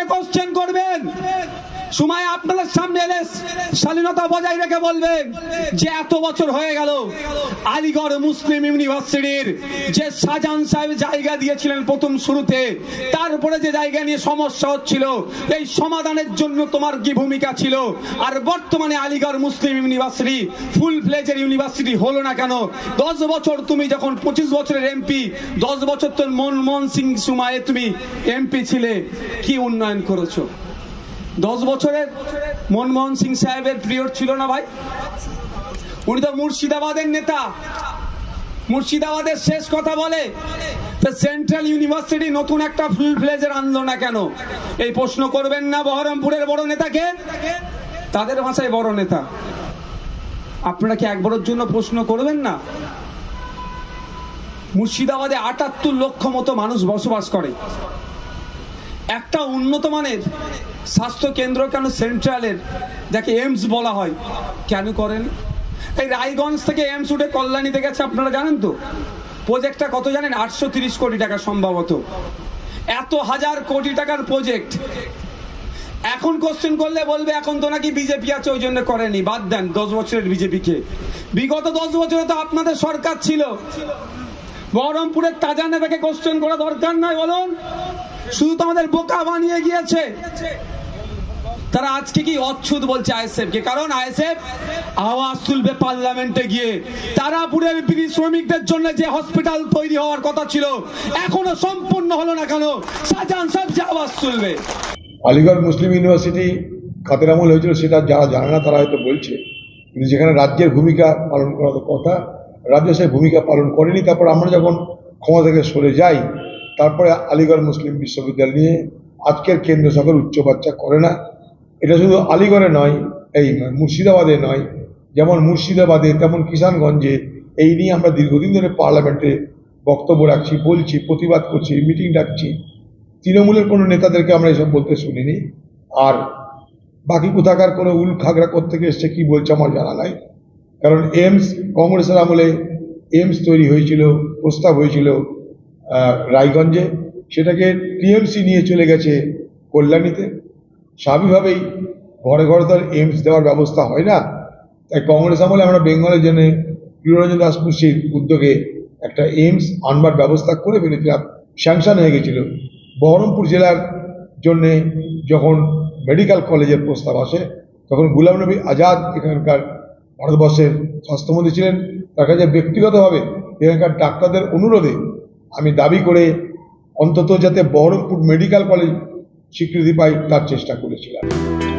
Question করবেন, সময় আপনাদের সামনে এলে শালীনতা বজায় রেখে বলবেন যে এত বছর হয়ে গেল আলিগড় মুসলিম ইউনিভার্সিটির যে শাহজাহান সাহেব জায়গা দিয়েছিলেন প্রথম শুরুতে, তারপরে যে জায়গা নিয়ে সমস্যা হচ্ছিল, এই সমাধানের জন্য তোমার কি ভূমিকা ছিল? আর বর্তমানে আলিগড় মুসলিম ইউনিভার্সিটি ফুল ফ্লেজের ইউনিভার্সিটি হলো না কেন? 10 বছর তুমি যখন 25 বছরের এমপি, 10 বছর তো মনমোহন সিং সময়ে তুমি এমপি ছিলে, কি উন্নয়ন করেছো? 10 বছরের মনমোহন সিং সাহেবের পিরিয়ড ছিল না ভাই? উনি তো মুর্শিদাবাদের নেতা, মুর্শিদাবাদের শেষ কথা বলে। সেন্ট্রাল ইউনিভার্সিটি নতুন একটা ফুল ফ্লেজের আনলো না কেন? এই প্রশ্ন করবেন না বহরমপুরের বড় নেতাকে? তাদের ভাষায় বড় নেতা। আপনারা কি একবারের জন্য প্রশ্ন করবেন না? মুর্শিদাবাদে 78 লক্ষ মতো মানুষ বসবাস করে। একটা উন্নত মানের স্বাস্থ্য কেন্দ্র কেন সেন্ট্রালের, যাকে এইমস বলা হয়, কেন করেন? এই রায়গঞ্জ থেকে এইমস উঠে কল্যাণীতে গেছে, আপনারা জানেন তো? প্রজেক্টটা কত জানেন? 830 কোটি টাকা সম্ভবত। এত হাজার কোটি টাকার প্রজেক্ট। এখন কোশ্চেন করলে বলবে এখন তো নাকি বিজেপি আছে ওই জন্য করেনি। বাদ দেন 10 বছরের বিজেপিকে, বিগত 10 বছরে তো আপনাদের সরকার ছিল। বহরমপুরের তাজা নেতাকে কোশ্চেন করা দরকার নাই, বলুন? শুধু তো আমাদের বোকা বানিয়ে গিয়েছে। তারা আজকে কি অচ্ছুত বলছে আইএসএফ কে, কারণ আইএসএফ আওয়াজ তুলবে পার্লামেন্টে গিয়ে। তারাপুরের বিড়ি শ্রমিকদের জন্য যে হসপিটাল তৈরি হওয়ার কথা ছিল এখনো সম্পূর্ণ হলো না কেন? শাহজাহান সাহেব যে আওয়াজ তুলবে। আলিগড় মুসলিম ইউনিভার্সিটি খাতের আমল হয়েছিল, সেটা যারা জানে না তারা হয়তো বলছে, কিন্তু যেখানে রাজ্যের ভূমিকা পালন করার কথা, রাজ্য সেই ভূমিকা পালন করেনি। তারপর আমরা যখন ক্ষমতা থেকে সরে যাই, তারপরে আলিগড় মুসলিম বিশ্ববিদ্যালয় নিয়ে আজকের কেন্দ্র সরকার উচ্চবাচ্চা করে না। এটা শুধু আলিগড়ে নয়, এই মুর্শিদাবাদে নয়, যেমন মুর্শিদাবাদে তেমন কিষানগঞ্জে এই নিয়ে আমরা দীর্ঘদিন ধরে পার্লামেন্টে বক্তব্য রাখছি, বলছি, প্রতিবাদ করছি, মিটিং ডাকছি। তৃণমূলের কোনো নেতাদেরকে আমরা এসব বলতে শুনিনি। আর বাকি কোথাকার কোনো উল খাগড়া কোত্থেকে এসছে কি বলছে আমার জানা নাই। কারণ এইমস কংগ্রেসের আমলে এইমস তৈরি হয়েছিল, প্রস্তাব হয়েছিল রায়গঞ্জে, সেটাকে টিএমসি নিয়ে চলে গেছে কল্যাণীতে। স্বাভাবিকভাবেই ঘরে ঘরে তো এইমস দেওয়ার ব্যবস্থা হয় না। তাই কংগ্রেস আমলে আমরা বেঙ্গলের জন্য প্রিয়রঞ্জন দাস মুন্সির উদ্যোগে একটা এইমস আনবার ব্যবস্থা করে ফেলেছিলাম, স্যাংশন হয়ে গেছিল। বহরমপুর জেলার জন্যে যখন মেডিকেল কলেজের প্রস্তাব আসে, তখন গুলাম নবী আজাদ এখানকার ভারতবর্ষের স্বাস্থ্যমন্ত্রী ছিলেন। তার কাছে ব্যক্তিগতভাবে এখানকার ডাক্তারদের অনুরোধে আমি দাবি করে অন্তত যাতে বহরমপুর মেডিকেল কলেজ স্বীকৃতি পাই তার চেষ্টা করেছিলাম।